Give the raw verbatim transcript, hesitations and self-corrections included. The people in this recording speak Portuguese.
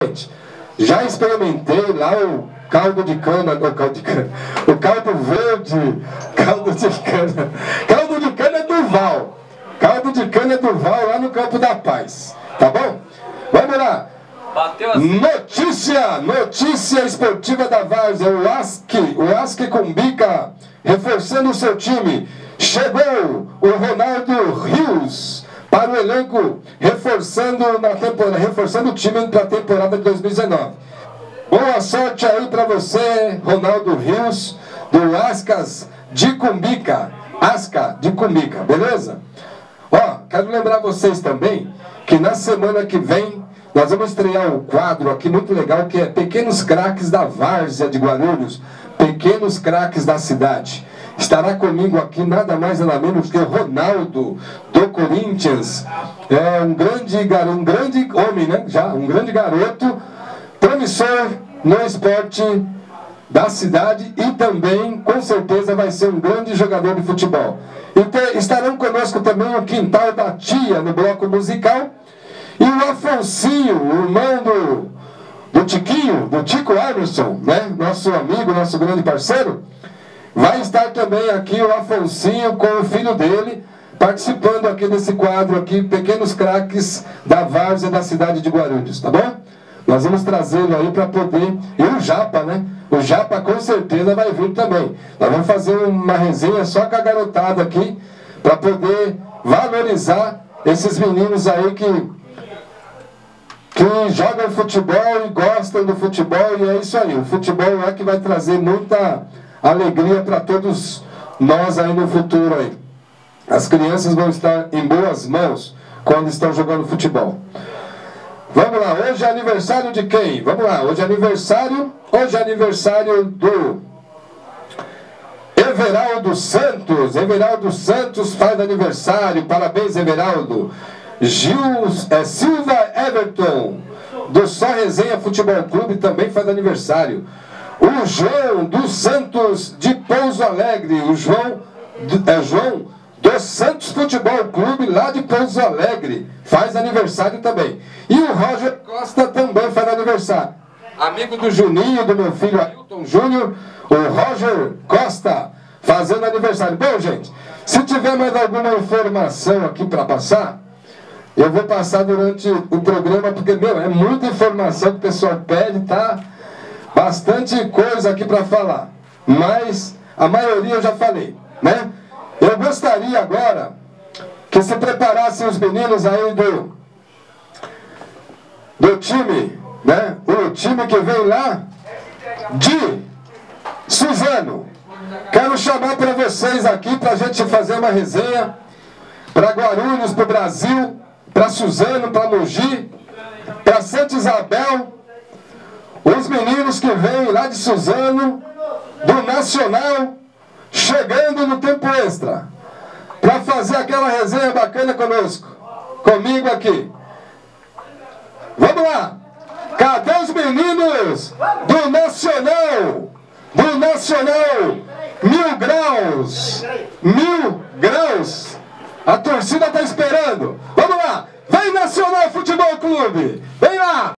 Já experimentei lá o caldo de cana, o caldo de cana, o caldo verde, caldo de cana, caldo de cana é do Val, caldo de cana é do Val lá no Campo da Paz, tá bom? Vamos lá. Assim. Notícia, notícia esportiva da Várzea, o Asque, o Asque Cumbica, reforçando o seu time. Chegou o Ronaldo Rios para o elenco, reforçando, na temporada, reforçando o time para a temporada de dois mil e dezenove. Boa sorte aí para você, Ronaldo Rios, do Ascas de Cumbica, Asca de Cumbica, beleza? Ó, quero lembrar vocês também que na semana que vem nós vamos estrear um quadro aqui muito legal, que é Pequenos Craques da Várzea de Guarulhos, Pequenos Craques da Cidade. Estará comigo aqui nada mais nada menos que o Ronaldo, do Corinthians. É um grande, um grande homem, né? Já, um grande garoto, promissor no esporte da cidade e também, com certeza, vai ser um grande jogador de futebol. Então, estarão conosco também o Quintal da Tia, no bloco musical. E o Afonsinho, o irmão do, do Tiquinho, do Tico Emerson, né? Nosso amigo, nosso grande parceiro. Vai estar também aqui o Afonsinho com o filho dele, participando aqui desse quadro aqui, Pequenos Craques da Várzea da cidade de Guarulhos, tá bom? Nós vamos trazê-lo aí para poder... E o Japa, né? O Japa com certeza vai vir também. Nós vamos fazer uma resenha só com a garotada aqui, para poder valorizar esses meninos aí que... que jogam futebol e gostam do futebol, e é isso aí. O futebol é que vai trazer muita alegria para todos nós aí no futuro aí. As crianças vão estar em boas mãos quando estão jogando futebol. Vamos lá, hoje é aniversário de quem? Vamos lá, hoje é aniversário, hoje é aniversário do Everaldo Santos. Everaldo Santos faz aniversário, parabéns, Everaldo. Gil, é, Silva Everton, do Só Resenha Futebol Clube, também faz aniversário. O João dos Santos de Pouso Alegre, o João, é, João do Santos Futebol Clube, lá de Pouso Alegre, faz aniversário também. E o Roger Costa também faz aniversário. Amigo do Juninho, do meu filho Ailton Júnior, o Roger Costa fazendo aniversário. Bom, gente, se tiver mais alguma informação aqui para passar, eu vou passar durante o programa, porque, meu, é muita informação que o pessoal pede, tá? Bastante coisa aqui para falar. Mas a maioria eu já falei, né? Eu gostaria agora que se preparassem os meninos aí do, do time, né? O time que vem lá de Suzano. Quero chamar para vocês aqui, para a gente fazer uma resenha para Guarulhos, para o Brasil, para Suzano, para Mogi, para Santa Isabel, os meninos que vêm lá de Suzano, do Nacional, chegando no tempo extra, para fazer aquela resenha bacana conosco, comigo aqui. Vamos lá! Cadê os meninos do Nacional? Do Nacional, Mil Graus, Mil Graus. A torcida está esperando. Vamos lá! Vem Nacional Futebol Clube! Vem lá!